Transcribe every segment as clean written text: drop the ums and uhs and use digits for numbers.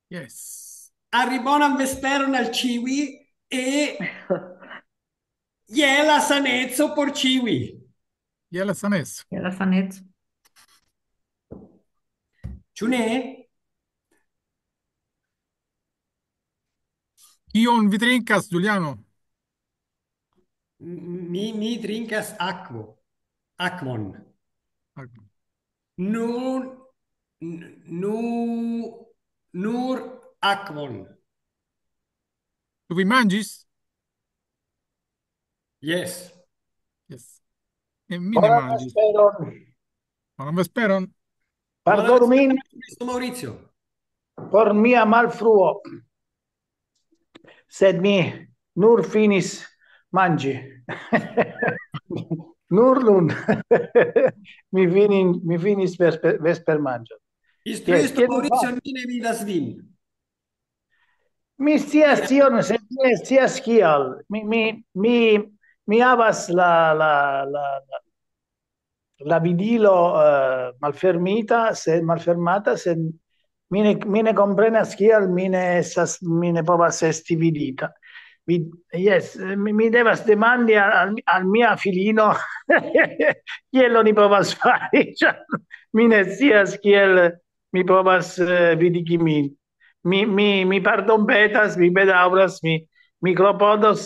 Yes. Arribona vesperon al ciwi e iela sanezzo por ciwi. Jelle Sanes. Ja, das war nett. Ciune? Kion vi drinkas, Giuliano? Mi drinkas aquo. Aquon. Ĉu Nun, nu, nur aquon. vi manĝis? Yes. Yes. Mi ne Bonan manĝis. vesperon. Bonan vesperon. Buona Pardonu min Cristo Maurizio. por mia malfruo, sed mi nur finis manĝi. Nur nun. Mi finis vespermanĝon. Yes, Istruisto kiel mi Maurizio faris? mine vidas vin. Mi scias tion, sed mi scias kial. Mi havas la vidilo malfermata, sed mi ne komprenas kial mi ne povas esti vidita. Yes, mi devas demandi al mia filino kiel oni povas fari, ĉar mi ne scias kiel mi povas vidigi min. Mi pardonpetas, mi bedaŭras, mi klopodos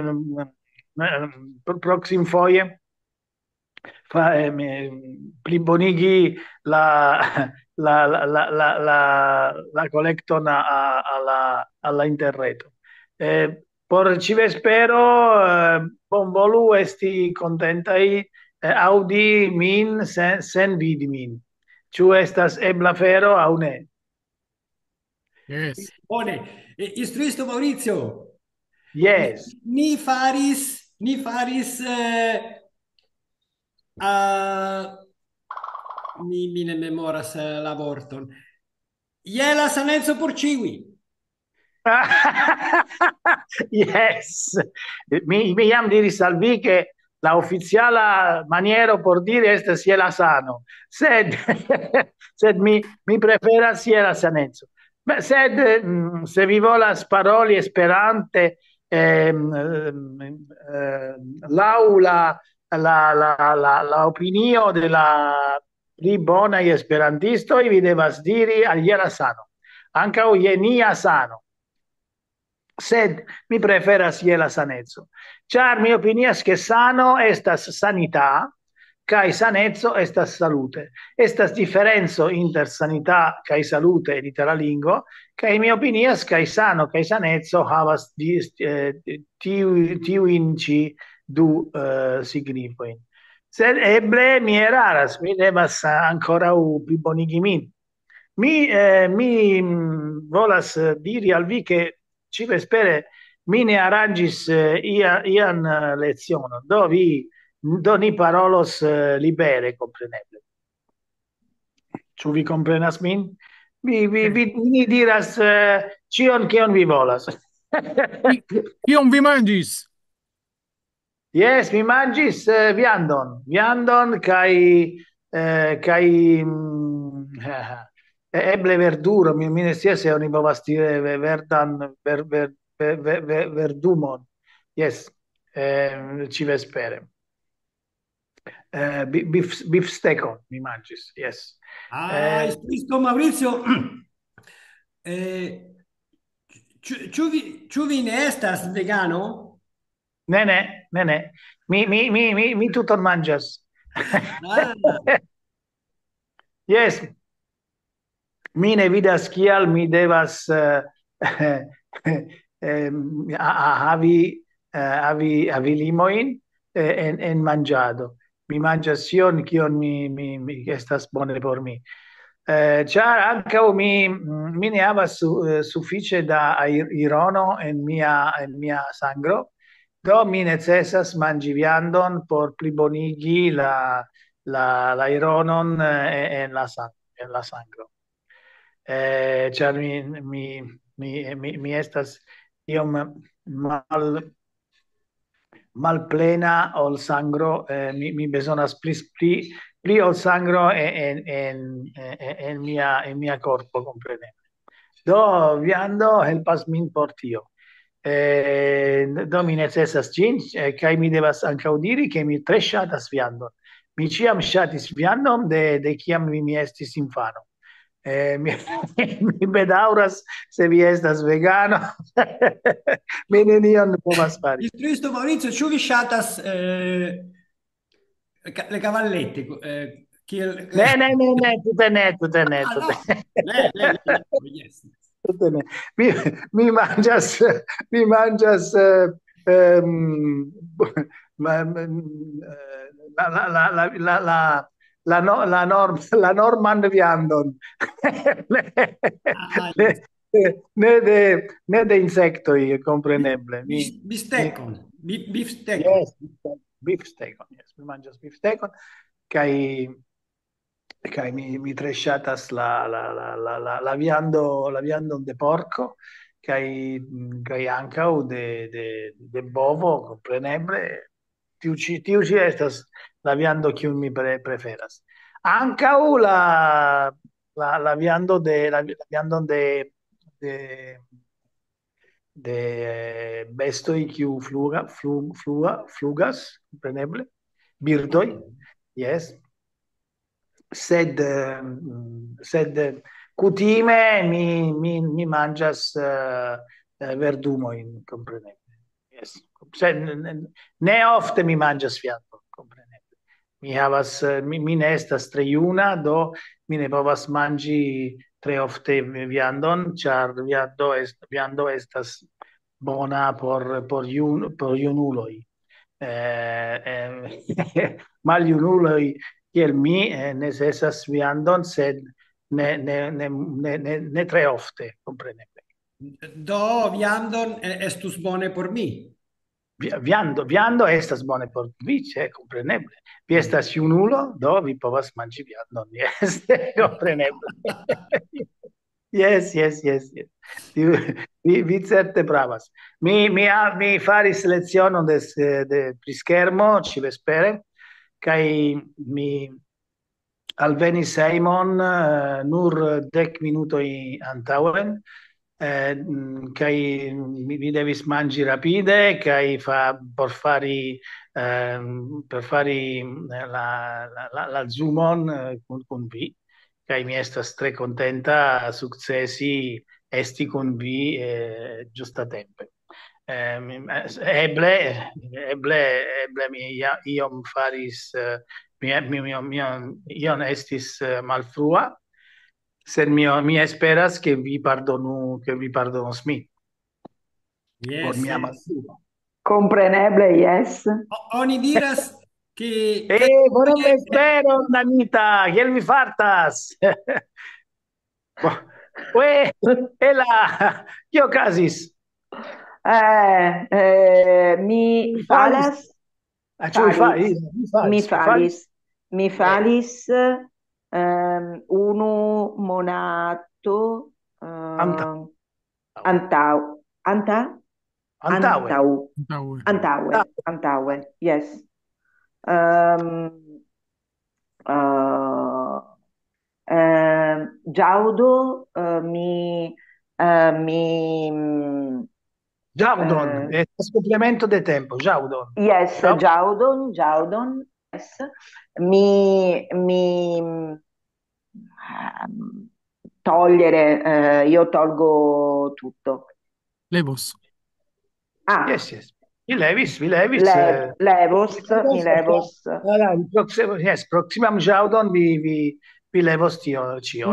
proxim foje plibonigi la collecton alla interreto. Por ci vespero, bonvolu esti contentai audi min sen vidi min. Ĉu estas ebla fero aŭ ne? Yes. Bone. Istruisto Maurizio. Yes. Ni faris a mi ne memoras la vorton. Iela sanezzo por ciui. Yes, mi jam diris al vi che la oficiala maniero por dire est siela sano, sed, sed mi preferas siela sanezzo. Sed se vi volas paroli esperante lau la opinio de la pli bonaj esperantistoj vi devas diri al iela sano, ankaŭ je nia sano. Sed mi preferas je la sanezzo. Char mi opinias che sano estas sanità, kai sanezzo estas salute. Estas differenzo inter sanità kai salute in itala lingua, kai mi opinias kai sano kai sanezzo havas tiu inci du signifoin. Sed eble mi eraras, mi devas ancora plibonigi min. Mi volas diri al vi che ci vespere mi ne arrangis ian lezionon. Do ni parolos libere, compreneble. Ĉu vi comprenas min? Vi diras cion kion vi volas. Kion vi manĝis? Yes, mi manĝis viandon kaj eble verduro, mi ne scias se oni povas dire verdan verdumon. Yes, ci vespere. Beefsteakon mi manĝis, yes. Istruisto Maurizio. Eh, Ĉu vi ne estas vegano? Ne. Mi tuton manĝas. Ah, Yes, mi ne vidas kial mi devas havi limojn en manĝado. Mi manĝas tion kion mi estas bone por mi. Ĉar ankaŭ mi ne havas sufiĉe da irono en mia sangro, do mi necesas manĝi viandon por plibonigi la ironon en la sangro. Ĉar mi estas iom malplena ol sangro, mi bezonas pli ol sangro en mia corpo, compreneble. do viando helpas min por tio. Do mi necesas ĝin, kaj mi devas ankaŭ diri, ke mi tre ŝatas viandon. Mi ĉiam ŝatis viandon de kiam mi estis infano. Mi, mi bedaŭras se vi estas vegano. Mi nenion povas fari. Istruisto Maurizio, ĉu vi ŝatas le cavallette? Ne, tute ne, tute ne, Ah, tute no. Yes. tute ne. Mi manĝas, mi manĝas ehm, la norman viandon. Ah, Ne, yes. ne de insektoj, kompreneble. Bistecon, beefsteak. Yes, beefsteakon, yes. Mi manĝas beefsteakon kaj mi tre ŝatas la viandon de porco kaj ankaŭ de bovo, kompreneble. Tiu ĉi estas la viando kiun mi preferas. Ankaŭ la viando la viandon de, de bestoj kiu flugas, kompreneble. Birdoj, yes. Sed kutime mi manĝas verdumojn, kompreneble. Yes. Ne ofte mi manĝas viandon, kompreneble. Mi ne estas tre juna, do mi ne povas manĝi tre ofte viandon, ĉar viando estas bona por junuloj. Maljunuloj kiel mi necesas viandon, sed ne tre ofte, kompreneble. Do viandon estus bone por mi. Viando estas bone por vi, kompreneble. Vi estas junulo, do vi povas manĝi viandon. Yes, kompreneble. Yes. Vi certe pravas. Mi faris lezionon pri schermo ĉi-vespere kaj mi alvenis hejmon nur 10 minutoj antaŭen kaj mi devis manĝi rapide kaj por fari la zoomon kun vi kaj mi estas tre kontenta sukcesi esti kun vi ĝustatempe. Eble mi iom faris, iom estis malfrua, sed mi esperas che vi pardonos mi por Yes, mia yes. malfrua. Compreneble, yes. Oni diras che Buon vespero, Anita, kiel vi fartas? Kio okazis? Mi falas, Ĉu vi mi falis unu monato antaŭe, yes. Ĝaŭdo Ĝaŭdon, complemento de tempo, ĝaŭdon. Yes, ĝaŭdon, yes. Togliere, io tolgo tutto. Levos. Yes. Vi levis. Mi levos. Yes, proximam ĵaŭdon vi levos ĉion.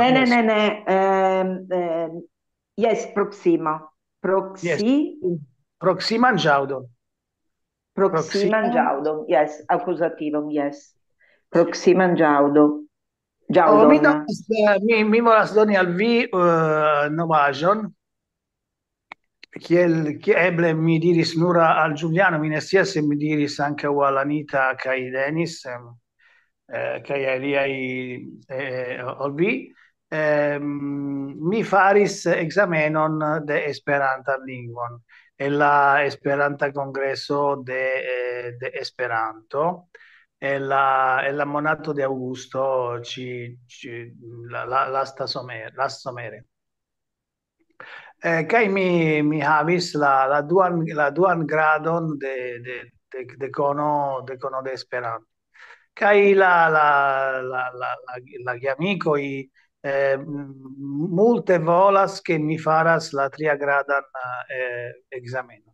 Ne. Yes, proxima. Proximan ĵaŭdon. Proximan ĵaŭdon, yes, akuzativom, yes. Proximan ĵaŭdon. Mi volas doni al vi novaĵon, kiel eble mi diris nur al Giuliano, mi ne scias se mi diris ankaŭ al Anita kaj Denis kaj aliaj ol vi. Mi faris ekzamenon de Esperantan lingvon en la Esperanta Kongreso de Esperanto en la monato de aŭgusto lasta somere. Kaj mi havis la duan gradon de kono de Esperanto. Kaj la geamikoj multe volas ke mi faras la triagradan ekzamenon.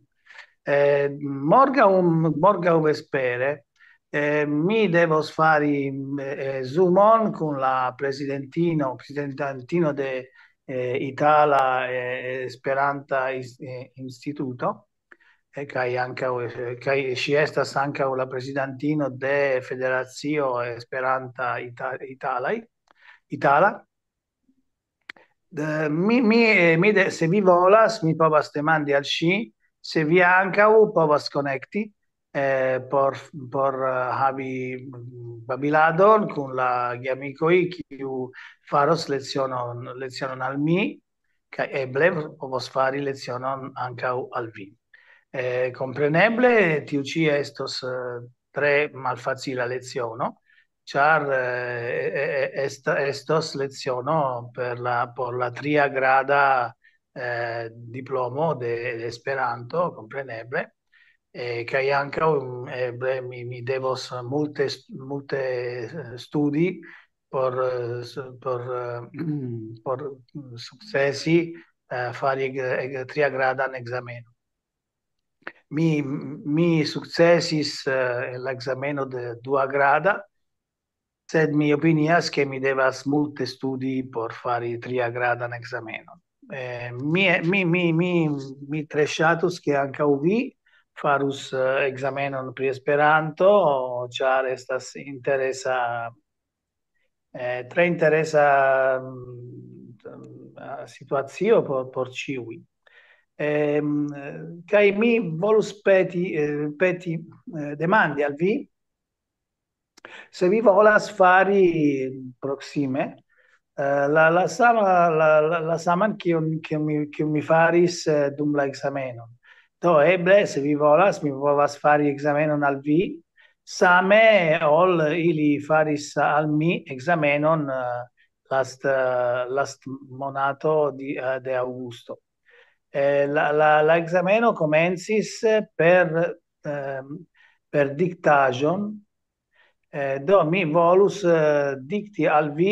Morgaŭ vespere mi devos fari Zoomon kun la presidentantino de Itala Esperanta Instituto, kaj ŝi estas ankaŭ la presidentino de Federacio Esperanta Itala. Se vi volas, mi povas demandi al ŝi se vi ankaŭ povas konekti por havi babiladon kun la geamikoj, kiu faros lecionon al mi, kaj eble povos fari lecionon ankaŭ al vi. Compreneble, tiu ĉi estos tre malfacila leciono, ĉar estos leciono por la tria grada diplomo de Esperanto, compreneble, kaj ankaŭ eble mi devos multe studi por sukcesi fari triagradan ekzamenon. Mi sukcesis l'exameno de dua grada, sed mi opinias ke mi devas multe studi por fari triagradan ekzamenon. Mi tre ŝatus ke ankaŭ vi farus ekzamenon pri Esperanto, ĉar estas tre interesa situacio por ĉiuj. Kaj mi volus peti demandi al vi se vi volas fari proksime la saman kiun mi faris dum la ekzamenon. Do eble se vi volas, mi povas fari ekzamenon al vi, same ol ili faris al mi ekzamenon last monato de aŭgusto. La ekzameno komencis per diktaĵon. Do mi volus dikti al vi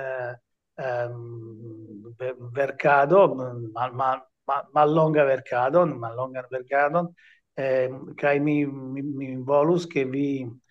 verkado, mallongan verkadon, kaj mi volus ke vi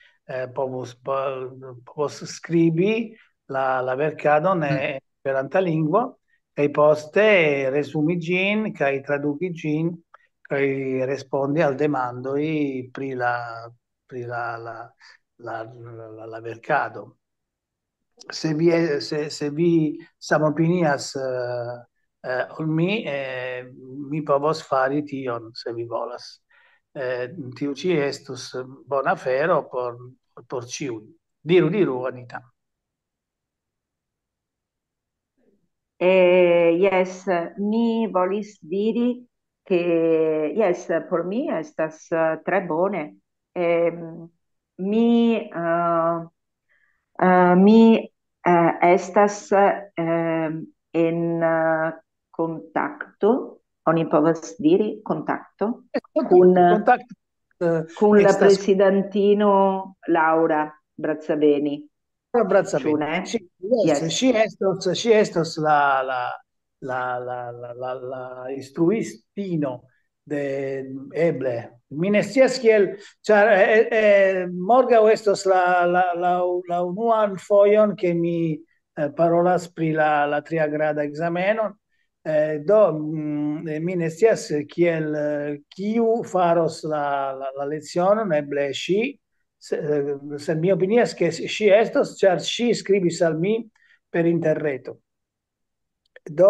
povos skribi la verkadon en Esperanta lingvo, kaj poste resumi ĝin kaj traduki ĝin kaj respondi al demandoj pri la verkado. Se vi samopinias ol mi povos fari tion, se vi volas. Tiu ĉi estus bona afero por ĉiuj. Diru, Anita. Yes, mi volis diri che yes, por mi estas tre bone. Mi estas en kontakto, oni povas diri kontakto, kun la estas presidentino Laura Brazzabeni. Ĉu ne? Yes. Ŝi estos la instruistino de eble. Mi ne scias kiel, ĉar morgaŭ estos la unuan fojon ke mi parolas pri la triagrada ekzamenon. Do mi ne scias kiu faros la lecionon, eble ŝi. Sed mi opinias che ŝi estos, ĉar ŝi skribis al mi per interreto. Do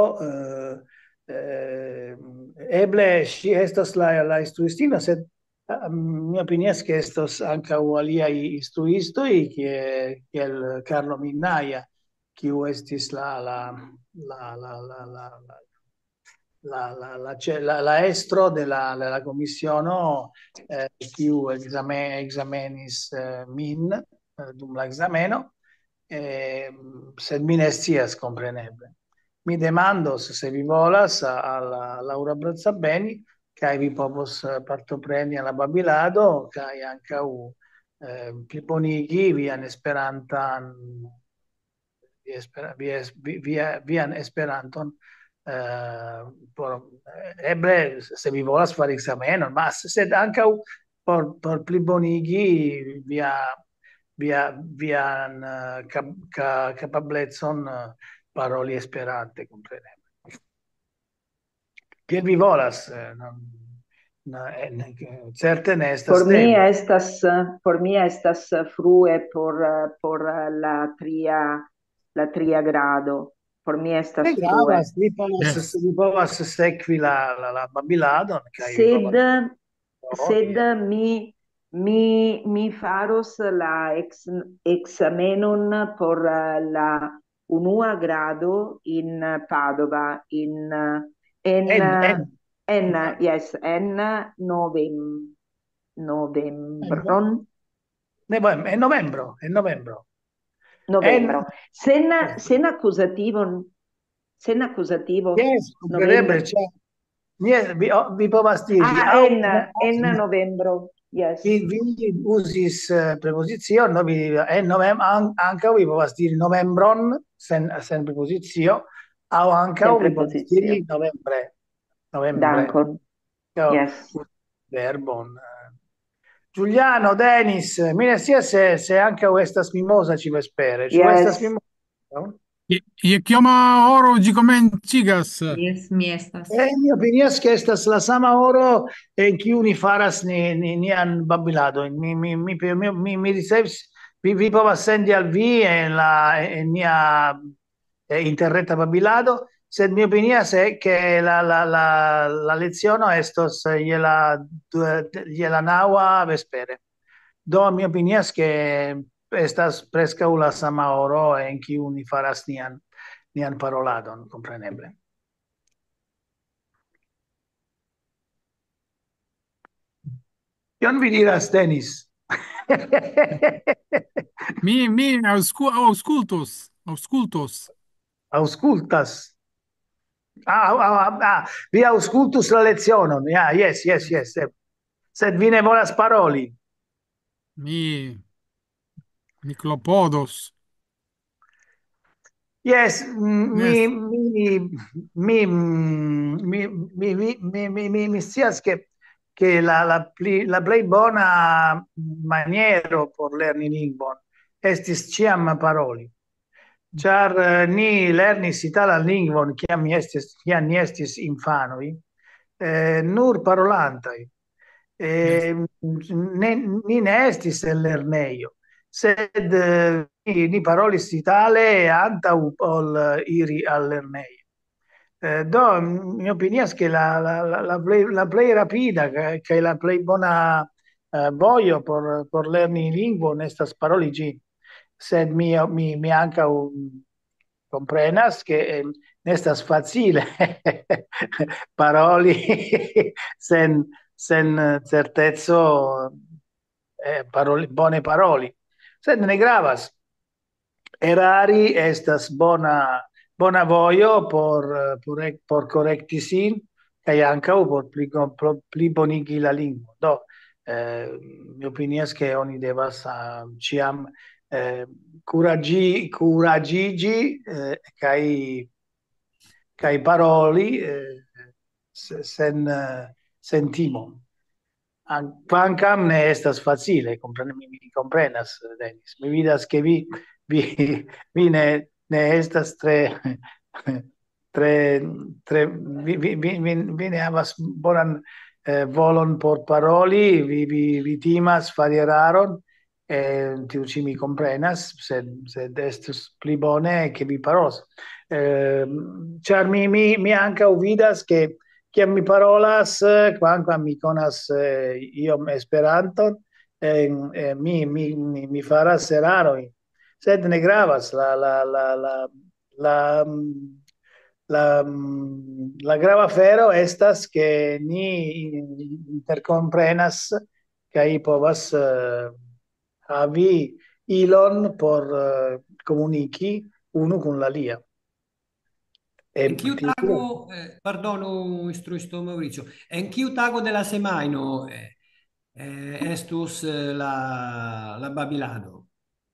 eble ŝi estos la instruistino, sed mi opinias che estos ankaŭ aliaj instruistoj, kiel Carlo Minnaia, kiu estis la estro de la komisiono kiu ekzamenis min dum la ekzameno, sed mi ne scias, kompreneble. mi demandos se vi volas al Laura Brazzabeni, kaj vi povos partopreni al la babilado, kaj ankaŭ plibonigi vian Esperantan vian Esperanton por, eble se vi volas fari ekzamenon, sed ankaŭ por plibonigi vian kapablecon paroli Esperante, kompreneble. Kiel vi volas, certe ne estas tempo. Por mi estas frue la tria grado. Por mi Ne estas frue. gravas, Yes. vi povas sekvi la babiladon, kaj vi Sed, povas paroli. sed mi faros la examenon por la unua grado in Padova, En yes, en novembron, en novembro. En, novembro. Sen accusativo, yes, compreneble, novembro. cioè, vi povas diri, Ah, au, en novembro, yes. vi usis preposizione, no? En anche vi povas diri novembron sen preposizio, au anche Sempre vi povas diri posizio. novembre. Dankon. Io, Yes. verbon. Giuliano, Denis, mi ne sia se anche estas mimosa ci vespere. Ci estas Yes. mimosa, no? Je chiama oro gi komencigas. Yes, mi estas. Mi opinias che estas la sama oro en kiu ni faras nian babilado. Mi ricevis, vi povas sendi al vi en nia interreta babilado, sed mi opinias che la leziono estos je la naŭa vespere. Do mi opinias che estas preskaŭ la sama oro en kiu ni faras nian paroladon, kompreneble. Kion vi diras, Denis? Mi aŭskultos. Aŭskultas. Vi aŭskultus la lecionon. Ja, yes. Sed vi ne volas paroli. Mi klopodos. Yes, Yes. mi scias che la plej bona maniero por lerni lingvon estis ĉiam paroli. Ĉar ni lernis italan lingvon kiam ni estis infanoj, nur parolantaj. Yes. Ni ne estis en lernejo, sed ni parolis itale antaŭ ol iri al lernejo. Do, mi opinias che la plej rapida kaj la plej bona vojo por lerni lingvon estas paroli ĝin. Sed mi ankaŭ comprenas che nestas facile paroli sen certezzo bone paroli. Sed ne gravas. Erari estas bona vojo por korekti sin kaj ankaŭ por plibonigi la lingvon. Do, mi opinias che oni devas ĉiam kuraĝiĝi kaj paroli sen timo. Kvankam ne estas facile, mi komprenas, Denis. Mi vidas che vi ne estas vi ne havas bonan volon por paroli, vi timas fari eraron, tiu ci mi comprenas, sed estus pli bone che vi parolos. Ĉar mi ankaŭ vidas che kiam mi parolas, kvankam mi konas iom Esperanton, mi faras erarojn, sed ne gravas. La grava afero estas che ni interkomprenas kaj povas havi ilon por komuniki unu kun la alia. E Anch'io ti dico, tago, perdono, isto Maurizio, anch'io tago della Semaino, estus la Babilado.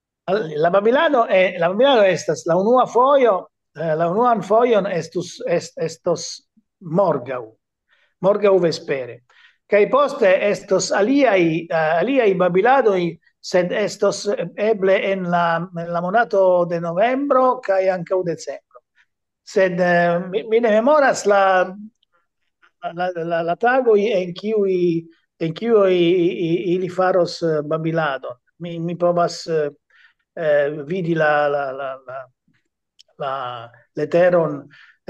La Babilano estas la unua fojo, la unuan fojon estos morgaŭ, morgaŭ vespere. Kaj poste estos aliaj babiladoj, sed estos eble en la monato de novembro kaj ankaŭ decembro. Sed mi ne memoras la tagoj en kiuj ili faros babiladon. Mi povas vidi leteron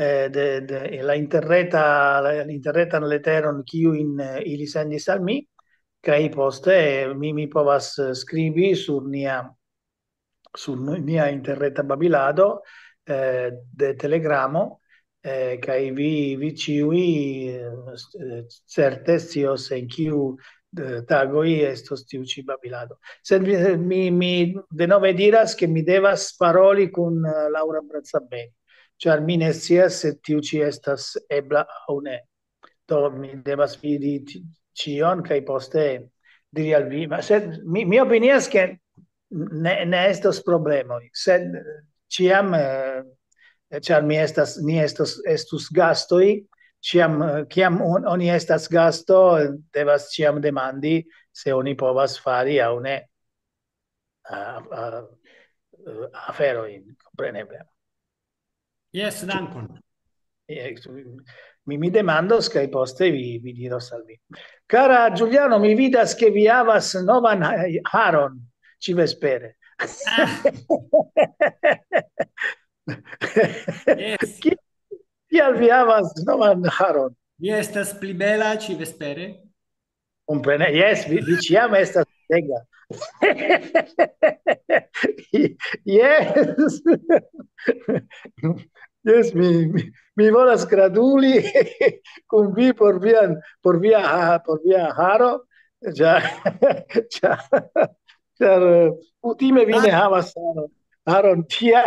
l'interretan leteron kiu in ili sendis al mi, kaj poste mi povas skribi sur nia interreta babilado de telegramo, kaj vi ĉiuj certe scios en kiu tagoj estos tiu ĉi babilado. Sed mi denove diras che mi devas paroli kun Laura Brazzabeni, ĉar mi ne scias se tiu ĉi estas ebla aŭ ne. Do mi devas vidi ĉion kaj poste diri al vi. Ma sed mi opinias che ne estos problemoj, sed ĉiam ĉar estus gastoj, ĉiam kiam oni estas gasto, devas ĉiam demandi se oni povas fari aŭ ne aferojn, kompreneble. Yes, dankon. Mi demandos kaj poste vi diros al mi. Cara Giuliano, mi vidas che vi havas novan haron ĉi-vespere. Ah, yes. Kial vi havas novan haron? Mi estas pli bela ci vespere. Yes, vi ĉiam estas bega. Yes. Yes, mi volas gratuli kun vi por via haro, ĉar kutime vi ne havas haron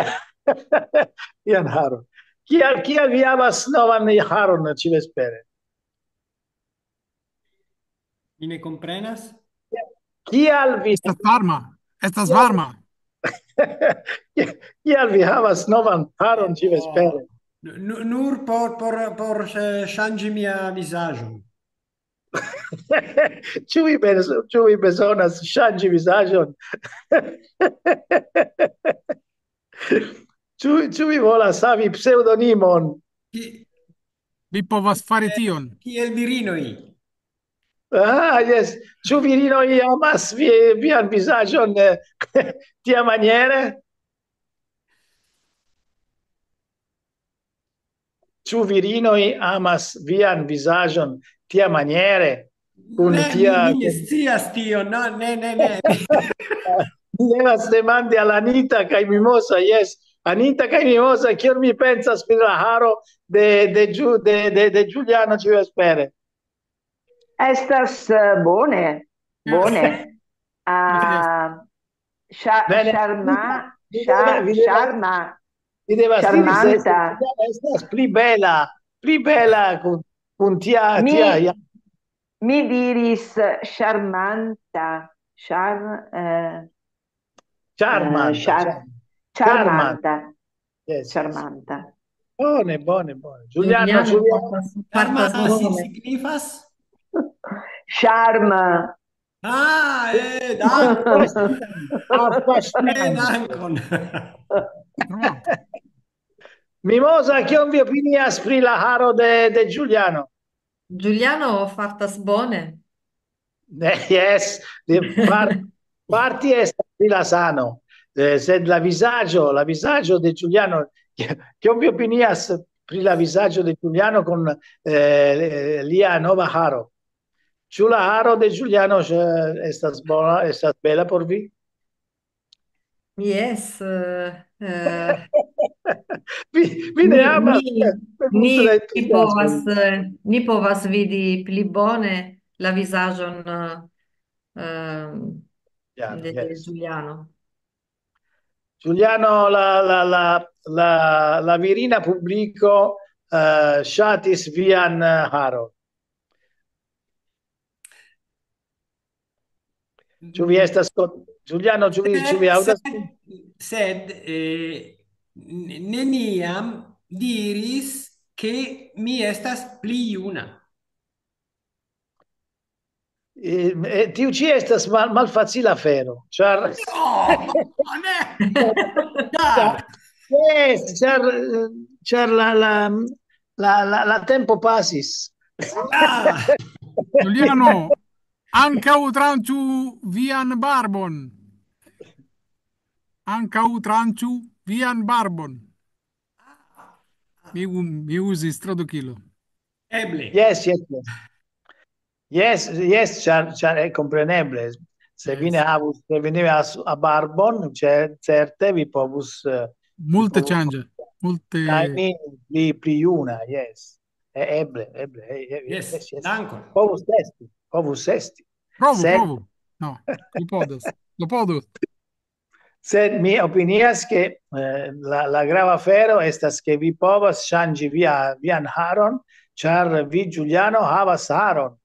tian haron. Kial vi havas novan haron ĉi-vespere? Mi ne comprenas? Kial vi Estas varma. Estas varma. kial vi havas novan haron ĉi-vespere? Nur por ŝanĝi mia vizaĝon. Ĉu vi bezonas ŝanĝi vizaĝon? Ĉu vi volas havi pseŭdonimon? Ki- Vi povas fari tion. Kiel virinoj. Yes. Ĉu virinoj amas vian vizaĝon tiamaniere? Ĉu virinoj amas vian vizaĝon tiamaniere? Kun Ne, tia mi ne scias tion. No, ne. Mi devas demandi al Anita kaj Mimosa, yes. Anita kaj Mimosa, kion mi pensas pri la haro de Giuliano ĉi-vespere? Estas bone, bone. Bene. Charma, Vi charma, mi devas diri se charmanta. estas pli bela kun tia Mi, mi diris charmanta, charmanta. charmanta, Yes. charmanta. Bone. Giuliano, Karma bone. signifas? Charm. Dankon. affascinante. Dankon. Mimosa, kion vi opinias pri la haro de Giuliano? Giuliano fartas bone. Yes, parti estas pri la sano, sed la vizaĝo de Giuliano, kion vi opinias pri la vizaĝo de Giuliano kun lia nova haro? Ĉu la haro de Giuliano estas bona, estas bela por vi? Yes. Vi ne amas Ni entuziasmo. ni povas vidi pli bone la vizaĝon Giuliano, de yes. Giuliano. Giuliano, la virina publico Shatis Vian Haro. Ci vi estas Giuliano, ci vi Sed, audas? sed neniam diris che mi estas pli juna. Tiu ci estas malfacila afero, ĉar No, ne! Chiaro. yes, ĉar la tempo pasis. Ah, Giuliano, ankaŭ tranĉu vian barbon. Ankaŭ tranĉu vian barbon. Mi uzis tradukilo. eble. Yes, yes, yes. Yes, yes, ĉar kompreneble. Se vi ne Yes. havus, se vi ne havas a barbon, certe vi povus Multe ŝanĝe. Multe. ŝajni pli juna, yes. Eble, Yes, yes, yes. dankon. Povus esti. Provu, Sed, provu. No, li podas. Lo podus. sed mi opinias che la grava afero estas che vi povas ŝanĝi vian haron, ĉar vi, Giuliano, havas haron.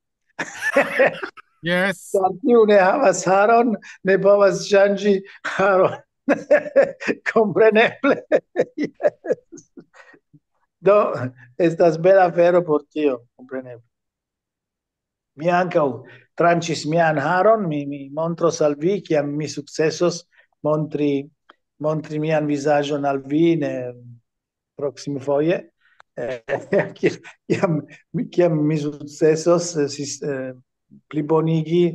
Yes. Ĉar kiu ne havas haron, ne povas ŝanĝi haron. Kompreneble. Yes. Do, estas bela afero por tio, kompreneble. Mi ankaŭ tranĉis mian haron, mi montros al vi, kiam mi sukcesos montri mian vizaĝon al vi proksime foje. Kiam mi sukcesos plibonigi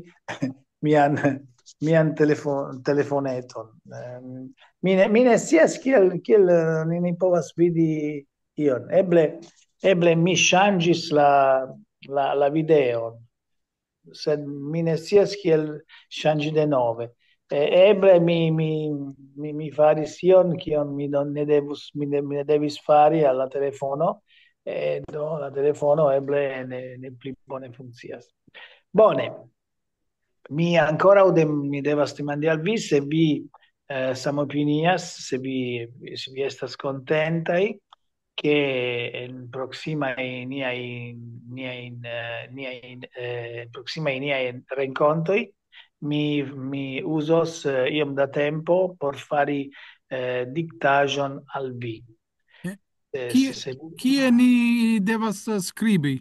mian telefoneton. Mi ne scias kiel ni povas vidi ion. Eble mi ŝanĝis la videon, sed mi ne scias kiel ŝanĝi denove. Eble mi faris ion kion mi ne devis fari alla telefono, do la telefono eble ne pli bone funkcias. Bone, mi ancora mi devas demandi al vi se vi samopinias, se vi estas contentai che in proximaj niaj renkontoj mi usos iom da tempo por fari diktaĵon al vi. Kie ni devas skribi?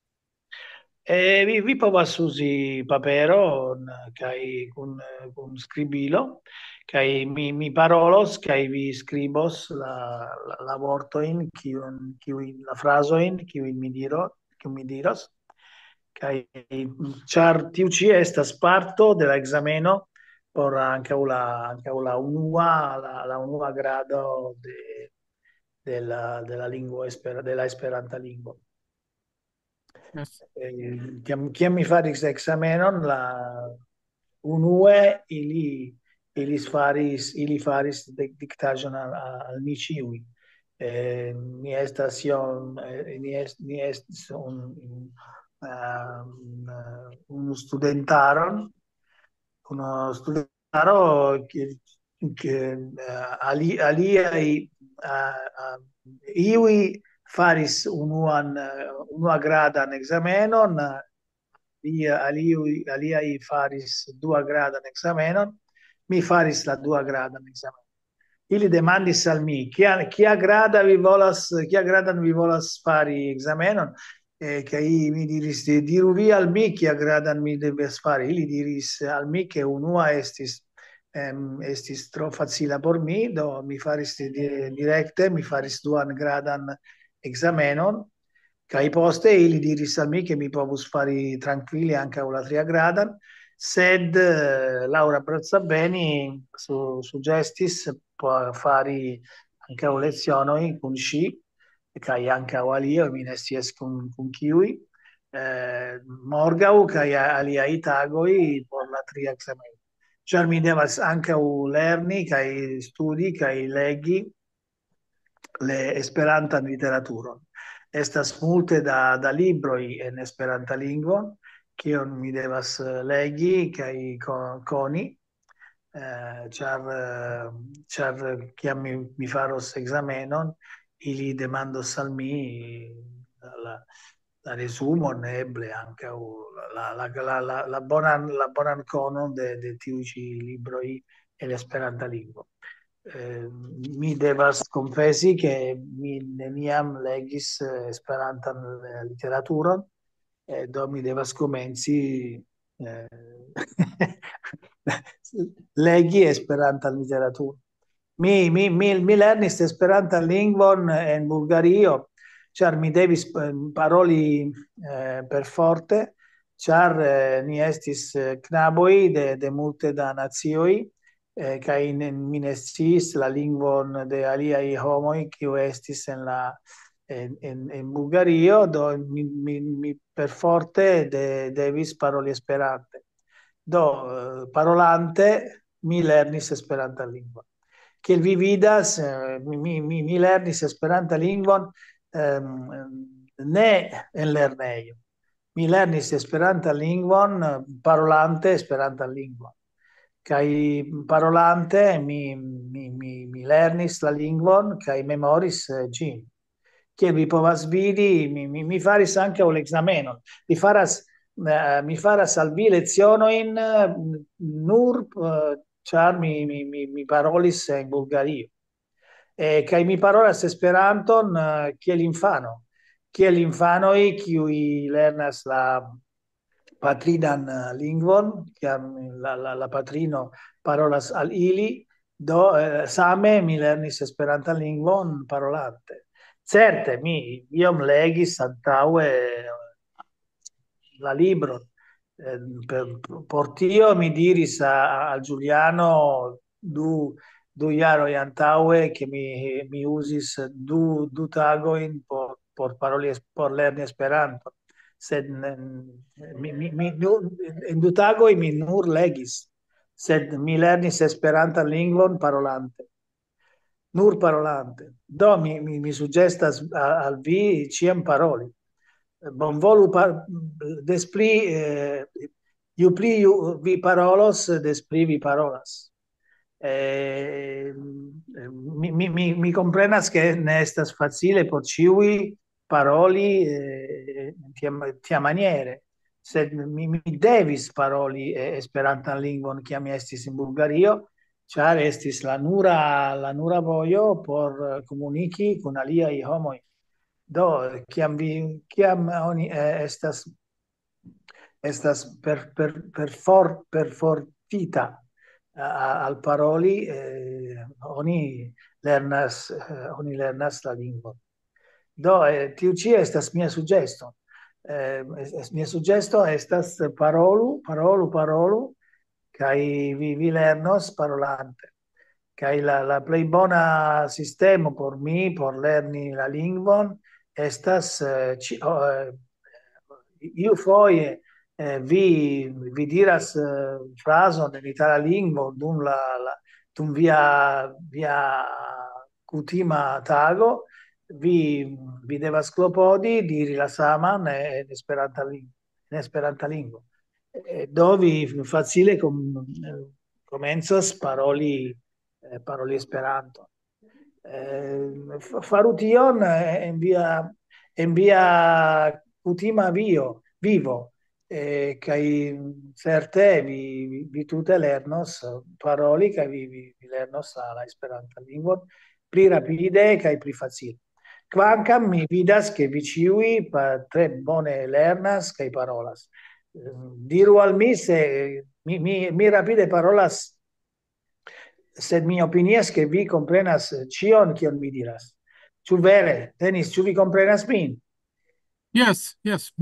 Vi povas uzi paperon kaj kun skribilo, kaj mi parolos kaj vi skribos la vortojn, la frazojn, kiujn mi diros, kaj ĉar tiu ĉi estas parto de la ekzameno por ankaŭ la unua grado de la lingvo de la Esperanta lingvo. Yes. Kiam mi faris ekzamenon, la unue ili faris diktaĵon al ni ĉiuj. Ni estas unu studentaron, iuj faris unua gradan ekzamenon, aliaj faris dua gradan ekzamenon, mi faris la dua gradan ekzamenon. Ili demandis al mi, kia gradan vi volas fari ekzamenon? Kaj mi diris, diru vi al mi kia gradan mi devas fari. Ili diris al mi che unua estis tro facila por mi, do mi faris direkte, mi faris duan gradan ekzamenon, kaj poste ili diris al mi che mi povus fari tranquille ankaŭ la tria gradan, sed Laura Brazzabeni suggestis por fari ankaŭ lezionoj kun ŝi, kaj ankaŭ aliaj, mi ne scias kun kiuj, morgaŭ kaj aliaj tagoj por la tria ekzameno. Ĉar mi devas ankaŭ lerni kaj studi kaj legi le Esperantan literaturon. Estas multe da libroj en Esperanta lingvo, kion mi devas legi kaj koni. char chiam mi faros examenon, ili demandos al mi la resumon, eble ankaŭ la bonan konon de tiuj ĉi libroj el Esperanta lingvo. Mi devas konfesi, ke mi neniam legis Esperantan literaturon, do mi devas komenci legi Esperantan literaturon. Mi lernis Esperantan lingvon en Bulgario, ĉar mi devis paroli perforte, ĉar ni estis knaboj de multe da nacioj, kaj mi ne sciis la lingvon de aliaj homoj, kiu estis en Bulgario, do mi perforte devis paroli Esperante. Do parolante mi lernis Esperantan lingvon. Kiel vi vidas, mi lernis Esperantan lingvon ne en lernejo. Mi lernis Esperantan lingvon parolante Esperantan lingvon. Kaj parolante mi lernis la lingvon kaj memoris ĝin. Kiel vi povas vidi, mi faris ankaŭ l'examenon. Mi faras al vi lecionojn nur ĉar mi parolis en Bulgario. Kaj mi parolas Esperanton kiel infano. Kiel infanoj, kiuj lernas la patrinan lingvon, kiam la patrino parolas al ili, do same mi lernis Esperantan lingvon parolante. Certe, mi iom legis antaŭe la libron. Por tio mi diris al Giuliano du jaroj antaŭe, ke mi uzis du tagojn por lerni Esperanton. Sed en 2 tagoj mi nur legis, sed mi lernis Esperantan lingvon parolante. Nur parolante. Do mi sugestas al vi ĉiam paroli. Bonvolu des pli, ju pli vi parolos, des pli vi parolas. Mi comprenas che ne estas facile por ĉiuj paroli tia maniere, sed mi devis paroli Esperantan lingvon kiam mi estis in Bulgario, ĉar estis la nura vojo por komuniki kun aliaj homoj. Do, kiam oni estas perfortita al paroli, oni lernas la lingvon. Do, tiu ĉi estas mia sugesto. Mia sugesto estas parolu, kaj vi lernos parolante. Kaj la plej bona sistemo por mi, por lerni la lingvon, estas iufoje vi diras frazon en itala lingvo dum via kutima tago, vi devas klopodi diri la saman en Esperanta lingvo. Do vi facile komencas paroli Esperanto. Faru tion en via kutima vivo, kaj certe vi tute lernos paroli, kaj vi lernos la Esperantan lingvon pli rapide kaj pli facile. Kvankam mi vidas ke vi ĉiuj tre bone lernas kaj parolas. Diru al mi se mi rapide parolas, sed mi opinias che vi comprenas cion kion mi diras. Ĉu vere, Denis, ĉu vi comprenas min? Yes,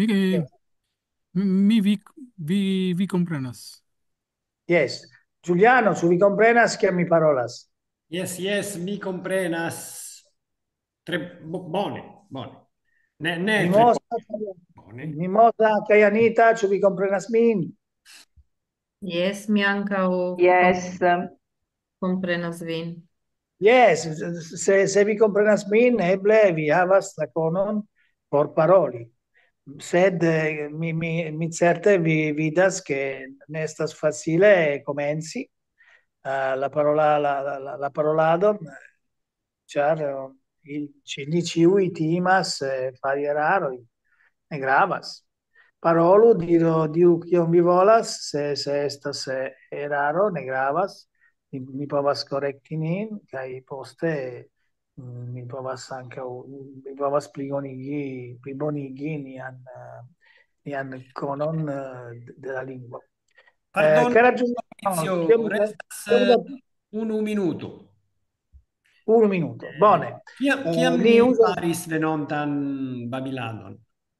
vi comprenas. Yes. Giuliano, ĉu vi comprenas kiam mi parolas? Yes, mi comprenas. Bone. Ne, bone. Mimosa kaj Anita, ĉu vi comprenas min? Yes, mi ankaŭ Yes. komprenas vin. Yes, se vi comprenas min, eble vi havas la konon por paroli. Sed mi certe vi vidas che ne estas facile komenci, la paroladon, ĉar ili ĉiuj timas fari eraroj, ne gravas. Parolu, diru kion vi volas, se estas eraro, ne gravas, mi povas korekti nin, kaj poste mi povas ankaŭ mi povas plibonigi nian konon de la lingvo. Pardon, Che raggiungiamo? Maurizio, restas unu minuto. 1 minuto. Bone. Kiam Ni ni uzas faris venontan babiladon?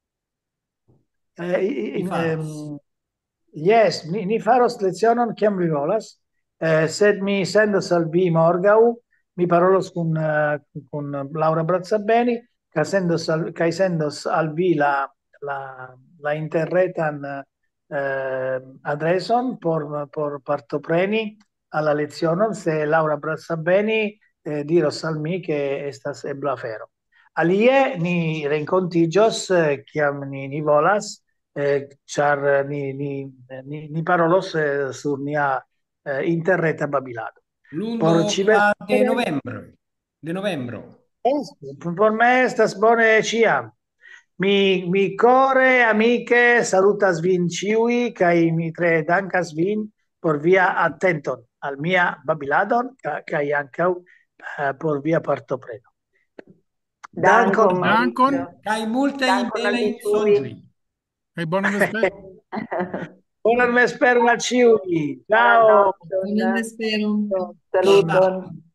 in, faros? yes, ni faros lecionon kiam vi volas, sed mi sendos al vi morgaŭ, mi parolos kun Laura Brazzabeni, kaj sendos al vi la interretan adreson por partopreni alla lecionon, se Laura Brazzabeni diros al mi che estas ebla afero. Alie ni renkontiĝos kiam ni volas, ĉar ni parolos sur nia interreta babilado. Por L'1 de novembro. De novembro. Por me estas bone ĉiam. Mi kore amike salutas vin ĉiuj kaj mi tre dankas vin por via atenton al mia babiladon kaj ankaŭ por via partopreno. Dankon, Dankon. Maurizio. Kaj multaj Dankon al vi belajn tuj. sonĝoj. Kaj bonan vesperon. Buon vesperon a ĉiuj. Ciao. Buonanotte. Buon vespero. Saluton.